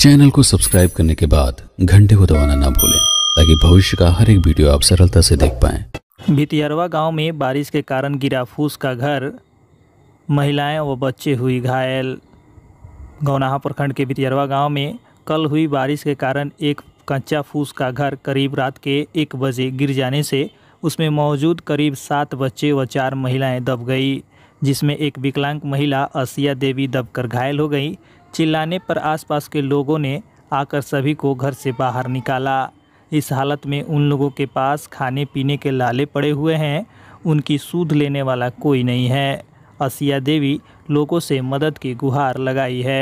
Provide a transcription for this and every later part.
Channel को subscribe करने के बाद घंटे को दबाना ना भूलें ताकि भविष्य का हर एक वीडियो आप सरलता से देख पाएं। भितियरवा गांव में बारिश के कारण गिरा फूस का घर, महिलाएं व बच्चे हुई घायल। गौनाहा प्रखंड के भितियरवा गांव में कल हुई बारिश के कारण एक कच्चा फूस का घर करीब रात के 1 बजे गिर जाने से उसमें मौजूद करीब 7 बच्चे व 4 महिलाएं दब गई, जिसमें एक विकलांग महिला आसिया देवी दबकर घायल हो गई। चिल्लाने पर आसपास के लोगों ने आकर सभी को घर से बाहर निकाला। इस हालत में उन लोगों के पास खाने पीने के लाले पड़े हुए हैं, उनकी सूध लेने वाला कोई नहीं है। आसिया देवी लोगों से मदद की गुहार लगाई है।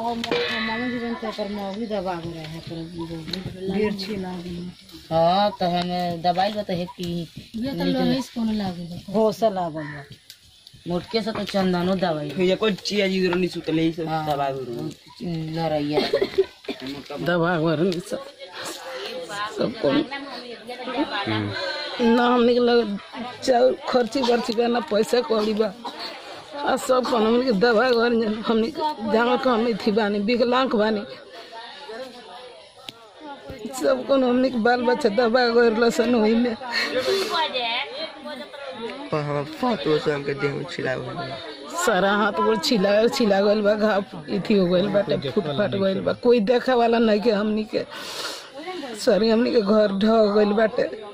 मोटके से तो चंदनो दवाई ये कोई चीज जी नहीं सुतले ही दवा गुरु लड़ाइया दवा वरन सब को ना हमने के लग चाउ खर्ची वर्ची करना पैसा कौड़ी बा आ सब को हमने के दवा वरन हमने जहां का नहीं थी बानी विकलांग बानी सब को हमने के बाल बच्चा दवा वरला सन होई में फातो से हमके देह में छिला गइल सारा हाथ गोड़ छिला गइल बा, घाव इथी हो गइल बाटे, फूट फाट गइल बा। कोई देखा वाला नहीं के हमनी के सारी हमनी के घर ढह गइल बाटे।